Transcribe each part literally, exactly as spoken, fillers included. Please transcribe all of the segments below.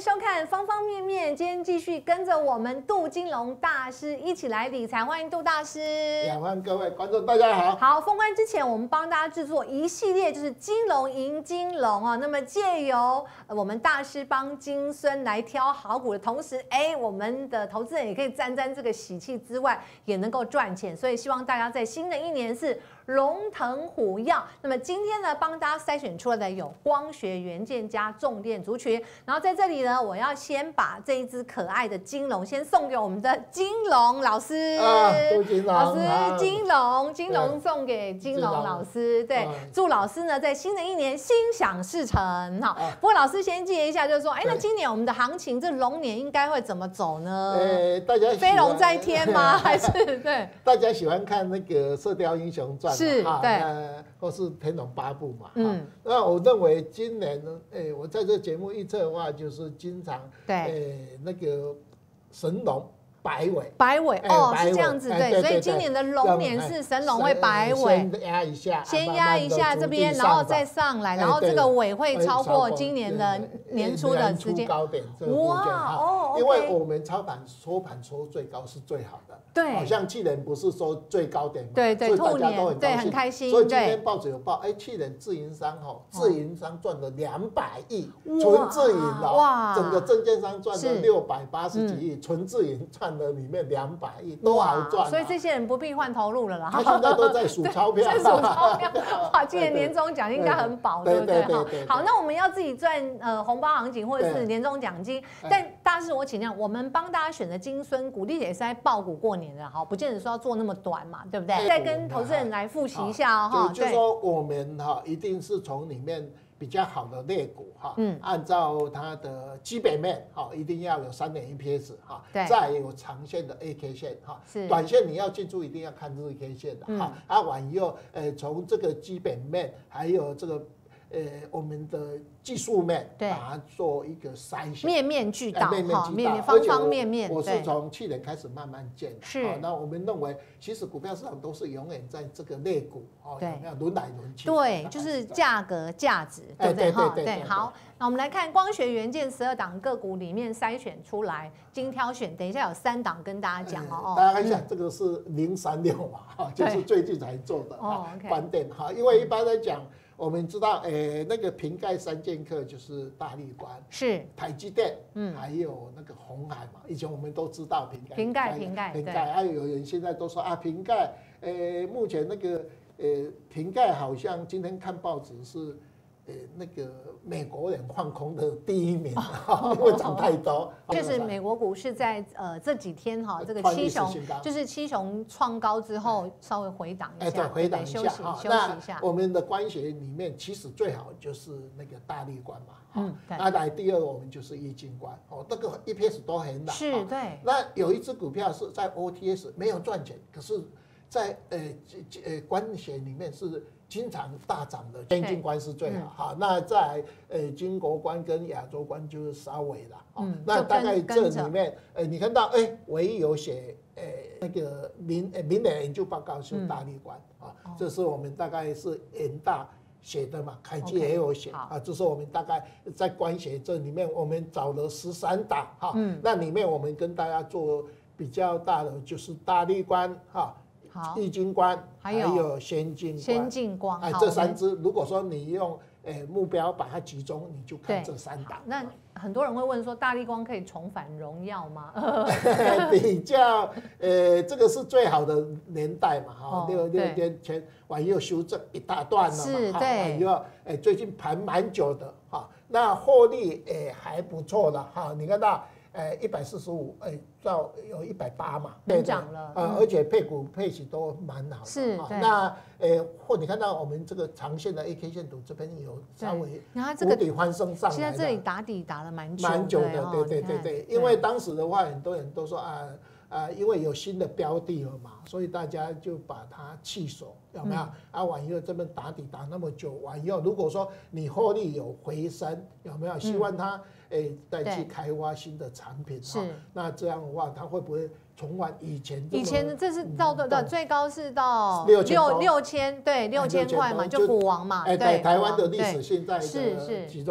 收看方方面面。今天继续跟着我们杜金龙大师一起来理财，欢迎杜大师。 也欢迎各位观众，大家好。 好，封关之前，我们帮大家制作一系列就是金龙迎金龙啊。那么借由我们大师帮金孙来挑好股的同时，哎，我们的投资人也可以沾沾这个喜气之外，也能够赚钱。所以希望大家在新的一年是龙腾虎跃。那么今天呢，帮大家筛选出来的有光学元件加重电族群。然后在这里呢，我要先把这一只可爱的金龙先送给我们的金龙老师。 啊，杜金龙老师，金龙，金龙送给金龙老师。对，祝老师呢在新的一年心想事成。哈，不过老师先介一下，就是说，哎，那今年我们的行情，这龙年应该会怎么走呢？ 呃，大家飞龙在天吗？还是对？ 大家喜欢看那个《射雕英雄传》 是，对， 或是《天龙八部》嘛。嗯，那我认为今年呢，哎，我在这节目预测的话，就是经常对，哎，那个神龙。摆尾， 摆尾哦，是这样子对，所以今年的龙年是神龙会摆尾， 先压一下， 先压一下这边，然后再上来，然后这个尾会超过今年的年初的时间高点。哇哦，因为我们操盘收盘收最高是最好的， 对， 好像去年不是说最高点嘛， 对对，兔年对很开心， 所以今天报纸有报，哎，去年自营商哈，自营商赚了两百亿，纯自营的，哇，整个证券商赚了六百八十几亿，纯自营赚。里面两百亿都好赚， 所以这些人不必换头路了啦。 他现在都在数钞票， 在数钞票。哇，今年年终奖应该很饱，对不对？好，那我们要自己赚呃红包行情或者是年终奖金。但大师，我请教，我们帮大家选的金孙股，力也是在抱股过年的，好，不见得说要做那么短嘛，对不对？再跟投资人来复习一下哦， 就说我们哈一定是从里面。比较好的类股哈，嗯，按照它的基本面哈，一定要有三点 E P S 哈，再有长线的 A K 线哈，短线你要记住一定要看日 K 线的哈，啊往后呃从这个基本面还有这个呃我们的技术面，把它做一个筛选， 面面俱到哈，面面方方面面。 我是从去年开始慢慢建的， 是。 那我们认为，其实股票市场都是永远在这个类股哦，有没有轮来轮去？ 对，就是价格价值，对不对？哈，对。好，那我们来看光学元件十二档个股里面筛选出来，精挑选。等一下有三档跟大家讲哦。 大家看一下，这个是零三六嘛，哈，就是最近才做的哈，关电哈，因为一般来讲。我们知道，诶，那个瓶盖三剑客就是大立光，是台积电，嗯，还有那个鸿海嘛。以前我们都知道瓶盖， 瓶盖，瓶盖， 瓶盖。还有人现在都说啊，瓶盖，诶，目前那个，诶，瓶盖好像今天看报纸是。呃，那个美国人放空的第一名，因为涨太多。 就是美国股市在呃这几天哈，这个七雄就是七雄创高之后稍微回档一下， 对，回档一下， 休息一下。 我们的光学里面其实最好就是那个大立光嘛，嗯，那来第二我们就是玉晶光，哦，那个 E P S 都很老， 是，对。 那有一只股票是在 O T S 没有赚钱，可是，在呃呃光学里面是。经常大涨的先进光是最好哈，那在呃金国光跟亚洲光就是稍微啦，嗯，那大概这里面，呃你看到哎，唯一有写呃那个明呃明年研究报告是大立光啊，这是我们大概是研大写的嘛，凯基也有写啊，这是我们大概在光学这里面我们找了十三档哈，那里面我们跟大家做比较大的就是大立光哈。玉晶光还有先进光， 先进光， 哎，这三支，如果说你用诶目标把它集中，你就看这三档。 那很多人会问说，大立光可以重返荣耀吗？ 比较，呃，这个是最好的年代嘛，哈，六六年前往右修正一大段了嘛， 是，对， 以后，哎，最近盘蛮久的，哈，那获利诶还不错的，哈，你看到。呃，一百四十五，哎，到有一百八嘛， 对涨了， 呃，而且配股配息都蛮好的， 是， 那，呃，或你看到我们这个长线的 A K 线图这边有稍微谷底翻身上来， 现在这里打底打了蛮久， 蛮久的，对对对对，因为当时的话，很多人都说啊啊，因为有新的标的了嘛，所以大家就把它弃守，有没有？啊，往以后这边打底打那么久，往以后如果说你获利有回升，有没有？希望它。哎，再去开发新的产品，是那这样的话，它会不会重返以前？ 以前这是到多少？最高是到六六六千，对，六千块嘛，就股王嘛。 哎，对，台湾的历史现在的其中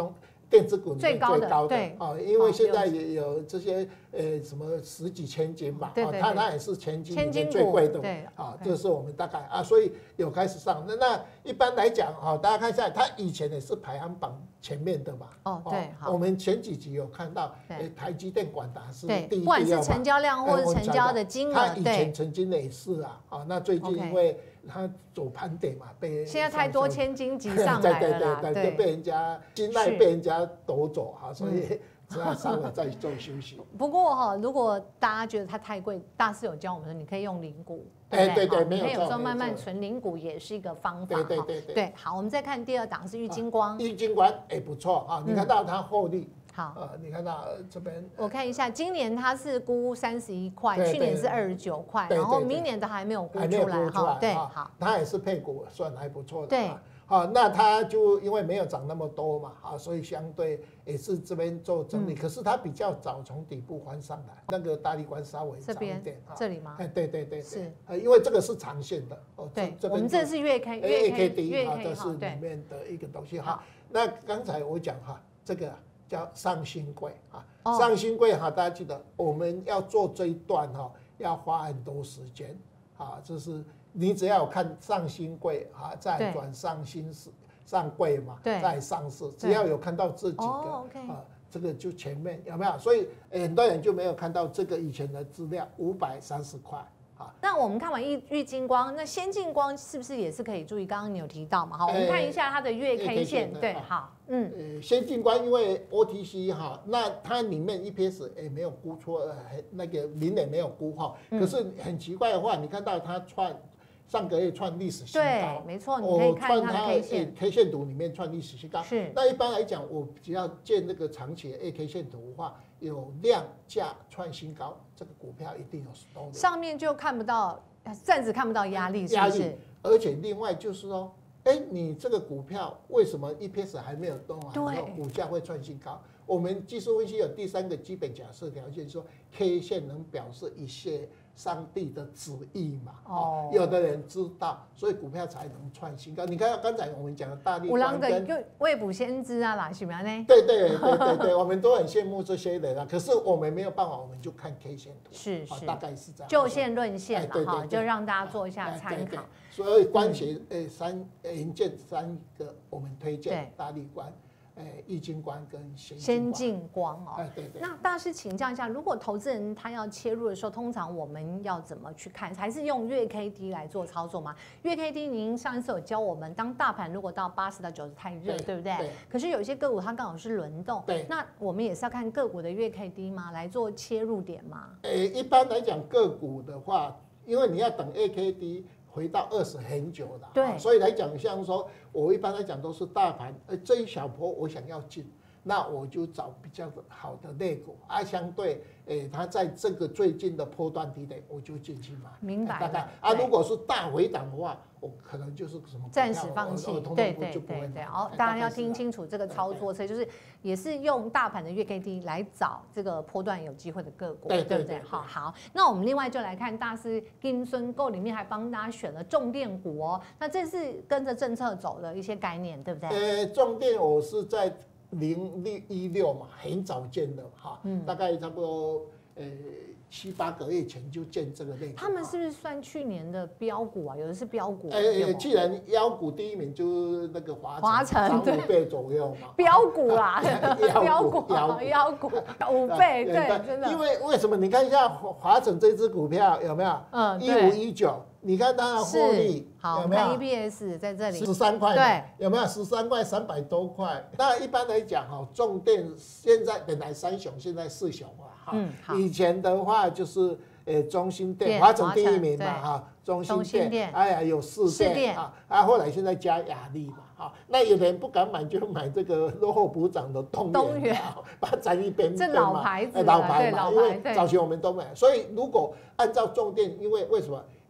电子股里面最高的， 最高的对啊，因为现在也有这些呃什么十几千金嘛， 对对对， 它它也是千金里面千金最贵的， 对啊，这是我们大概啊，所以有开始上。那那一般来讲啊，大家看一下，它以前也是排行榜前面的嘛。 哦，对，好， 我们前几集有看到，呃，台积电、广达是第一， 不管是成交量或者成交的金额， 它以前曾经也是啊，啊，那最近因为它走盘点嘛，被现在太多千金级上来了啦， 对对对，就被人家青睐被人家夺走哈，所以只要稍微再做休息。 不过哈，如果大家觉得它太贵，大师有教我们说，你可以用零股， 哎对对，没有错， 你可以有时候慢慢存零股也是一个方法。 对对对对。 对，好，我们再看第二档是玉晶光， 玉晶光哎不错啊，你看到它获利。 好， 呃，你看到这边， 我看一下，今年它是估三十一块，去年是二十九块，然后明年的还没有估出来哈。对，好， 它也是配股，算还不错的。 对， 好，那它就因为没有涨那么多嘛，啊，所以相对也是这边做整理，可是它比较早从底部翻上来，那个大立光稍微早一点啊。 这里吗？ 哎，对对对， 是， 呃，因为这个是长线的哦。 对，我们这是月 K 月 K D 月啊， K 这是里面的一个东西哈。那刚才我讲哈，这个。叫上新贵啊，哦、上新贵哈，大家记得我们要做这一段哈，要花很多时间啊，就是你只要有看上新贵啊，再转上新市上柜嘛，再上市，只要有看到这几个、哦 okay、啊，这个就前面有没有？所以很多人就没有看到这个以前的资料，五百三十块。 那我们看完玉玉晶光，那先进光是不是也是可以注意？刚刚你有提到嘛？好，我们看一下它的月 K 线，对，好，嗯， 呃，先进光因为 O T C 哈，那它里面 E P S 也没有估错，那个零也没有估哈，可是很奇怪的话，你看到它创上个月创历史新高， 对，没错，你可以看它的 K 线 ，K 线图里面创历史新高。 是， 那一般来讲，我只要见这个长期的 A K 线图的话，有量价创新高，这个股票一定有story。 上面就看不到，暂时看不到压力，是不是？ 而且另外就是说，哎，你这个股票为什么 E P S 还没有动啊？ 对， 股价会创新高。我们技术分析有第三个基本假设条件，说 K 线能表示一些上帝的旨意嘛？哦，有的人知道，所以股票才能创新高。你看刚才我们讲的大立光跟就未卜先知啊啦，是吗呢？ 对对对对对，我们都很羡慕这些人啊。可是我们没有办法，我们就看 K 线图， 是是， 大概是这样， 就线论线嘛，哈，就让大家做一下参考。 所以光学呃三元件三个，我们推荐大立光。哎，玉晶光跟先进光哦， 哎对对。 那大师请教一下，如果投资人他要切入的时候，通常我们要怎么去看？还是用月 K D 来做操作吗？月 K D 您上一次有教我们，当大盘如果到八十到九十太热，对不对？对。可是有一些个股它刚好是轮动， 对。 那我们也是要看个股的月 K D 吗？来做切入点吗？ 哎，一般来讲个股的话，因为你要等 A K D。回到二十很久了， 对， 所以来讲，像说我一般来讲都是大盘，呃，这一小波我想要进，那我就找比较好的类股，啊，相对，诶，它在这个最近的波段低点，我就进去买， 明白？ 大概啊，如果是大回档的话，我可能就是什么暂时放弃，对对对对，哦，大家要听清楚这个操作，所以就是也是用大盘的月 K D 来找这个波段有机会的个股，对不对？好好，那我们另外就来看大师金孙购里面还帮大家选了重电股哦，那这是跟着政策走的一些概念，对不对？ 呃，重电我是在零六一六嘛，很早建的哈，嗯，大概差不多呃。七八个月前就建这个类股， 他们是不是算去年的标股啊？有的是标股。 哎，既然标股第一名就是那个华华晨， 涨五倍左右嘛。 标股啦， 标股， 标股五倍，对，真的。 因为为什么？你看一下华晨这支股票有没有？嗯，一五一九，你看它的获利有没有 ？E P S 在这里十三块，对，有没有十三块三百多块？那一般来讲哈，重电现在本来三雄，现在四雄啊。嗯，以前的话就是呃中兴电、华晨第一名嘛哈，中兴电，哎呀有四电啊，啊后来现在加亚力嘛哈，那有人不敢买就买这个落后补涨的东元，把它沾一边这老牌子， 老牌嘛，因为早期我们都买，所以如果按照重电，因为为什么？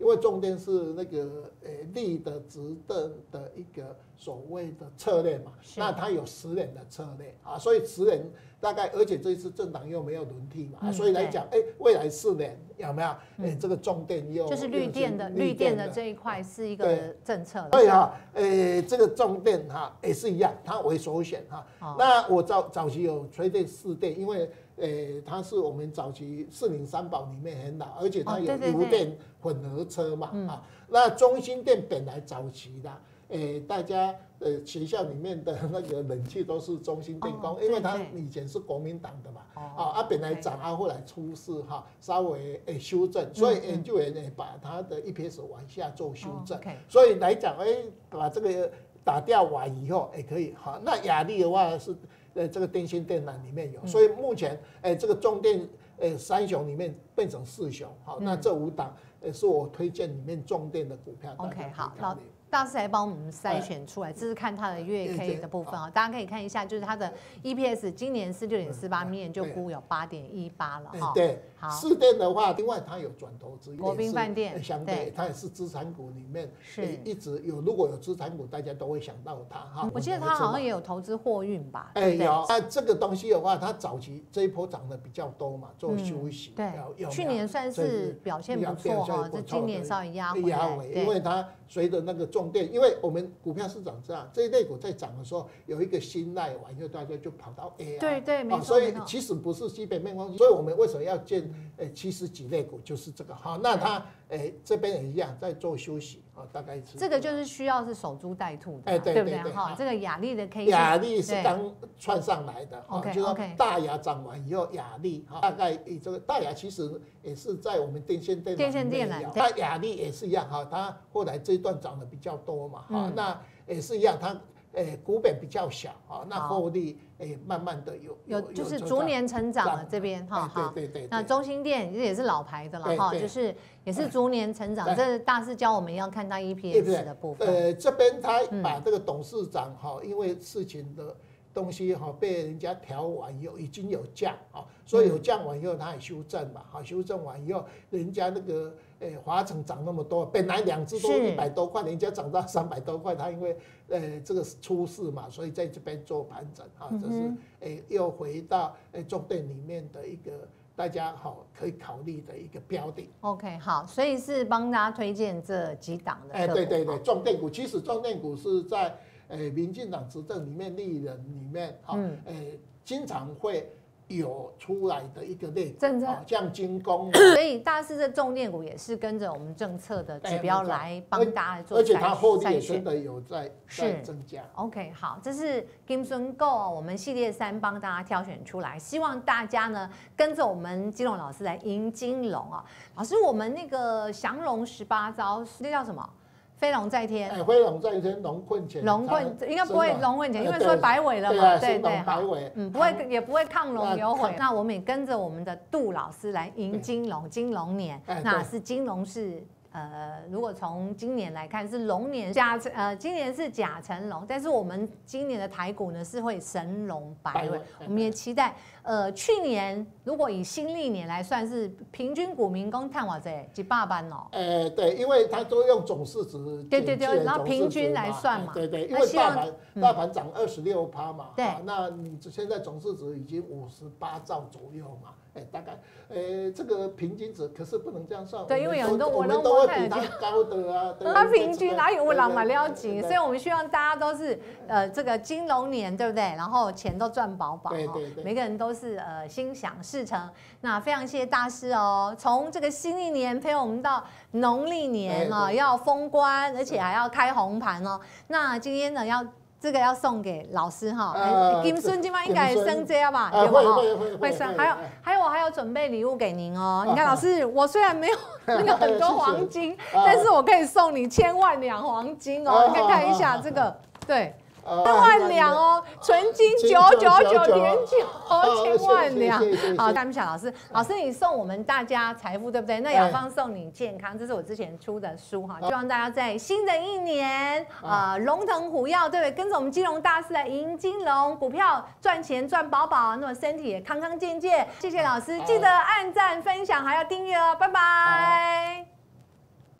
因为重电是那个呃立的执政的一个所谓的策略嘛，那它有十年的策略啊，所以十年大概，而且这次政党又没有轮替嘛，嗯、所以来讲，哎、欸，未来四年有没有？哎、欸，这个重电又就是绿电的绿电的这一块是一个政策。 对哈，哎、欸，这个重电哈也是一样，它为首选哈。哦、那我早早期有吹电四电，因为。诶、欸，它是我们早期四零三宝里面很老，而且它有油电混合车嘛，哦、对对对啊，那中兴电本来早期的，诶、欸，大家呃学校里面的那个冷气都是中兴电工，哦、因为它以前是国民党的嘛，哦、啊，啊本来涨啊，后来出事哈，稍微诶、欸、修正，所以研究员呢把它的 E P S 往下做修正，哦 okay、所以来讲，哎、欸，把这个打掉完以后，也、欸、可以哈。那亚力的话是。呃，这个电信电缆里面有，所以目前，哎、欸，这个中电，呃，三雄里面变成四雄，好，那这五档，呃，是我推荐里面重电的股票。 OK， 好，老大师来帮我们筛选出来，这是看它的月 K 的部分啊，大家可以看一下，就是它的 E P S 今年是六点四八，明年就估有八点一八了哈。 对，好，四电的话，另外它有转投资， 国宾饭店相对它也是资产股里面是一直有，如果有资产股，大家都会想到它哈。 我记得它好像也有投资货运吧？ 哎，有。那这个东西的话，它早期这一波涨得比较多嘛，做休息。 对，去年算是表现不错哈，这今年稍微压回来， 因为它随着那个重电，因为我们股票市场这样，这一类股在涨的时候，有一个新赖完以后，大家就跑到 A I。 对对，没错。 所以其实不是基本面光，所以我们为什么要建诶七十几类股，就是这个好。那它诶这边也一样在做休息啊，大概是。 这个就是需要是守株待兔的，哎对不对哈？这个亚力的 K 亚力是刚串上来的， OK， 就是大亚涨完以后，亚力哈，大概以这个大亚其实也是在我们电线电电线电缆， 那亚力也是一样哈，它后来这一段涨得比较多嘛，哈，那也是一样，它。诶，股本比较小啊，那获利诶，慢慢的有有就是逐年成长了这边哈， 好，对对。 那中兴电也是老牌的了哈，就是也是逐年成长。这大师教我们要看它 E P S 的部分。 呃，这边他把这个董事长哈，因为事情的东西哈被人家调完以后已经有降啊，所以有降完以后它也修正嘛，好，修正完以后人家那个。诶，华城涨那么多，本来两只都一百多块，人家涨到三百多块，它因为呃这个出事嘛，所以在这边做盘整啊，这是诶又回到诶重电里面的一个大家好可以考虑的一个标的。 OK， 好，所以是帮大家推荐这几档的。 哎，对对对，重电股其实重电股是在诶民进党执政里面历人里面啊，诶经常会。有出来的一个类股， 政策像军工， 所以大师这重电股也是跟着我们政策的指标来帮大家做筛选， 而且它获利也真的有在在增加。 OK， 好，这是金顺购我们系列三帮大家挑选出来，希望大家呢跟着我们金龙老师来赢金龙啊。老师，我们那个降龙十八招，那叫什么？飞龙在天， 哎，飞龙在天，龙困前， 龙困应该不会龙困前，因为说摆尾了嘛，对对， 摆尾， 嗯，不会也不会亢龙有悔。那我们也跟着我们的杜老师来迎金龙，金龙年，那是金龙是。呃，如果从今年来看是龙年甲辰，呃，今年是甲辰龙，但是我们今年的台股呢是会神龙摆尾，我们也期待。呃，去年如果以新历年来算，是平均股民工探瓦这几百万哦。 呃，对，因为它都用总市值， 对对对，然后平均来算嘛。 对对，因为大盘大盘涨二十六趴嘛， 对， 那你现在总市值已经五十八兆左右嘛。哎，大概，呃，这个平均值可是不能这样算。 对，因为有很多我们都会比它高的啊。 它平均哪有我老买了紧，所以我们希望大家都是呃这个金龙年，对不对？然后钱都赚饱饱， 对对对， 每个人都是呃心想事成。那非常谢谢大师哦，从这个新历年陪我们到农历年啊，要封关，而且还要开红盘哦。那今天呢要。这个要送给老师哈，金孙今晚应该升这样吧，对吧？哈，会升。还有还有我还有准备礼物给您哦。你看老师，我虽然没有那个很多黄金，但是我可以送你千万两黄金哦。你可以看一下这个，对。千万两哦，纯金九九九点九千万两。好，看一下老师，老师你送我们大家财富，对不对？那雅芳送你健康，这是我之前出的书哈，希望大家在新的一年啊龙腾虎跃，对不对？跟着我们金融大师来赢金龙，股票赚钱赚饱饱，那么身体也康康健健。谢谢老师，记得按赞、分享还要订阅哦，拜拜。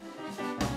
拜。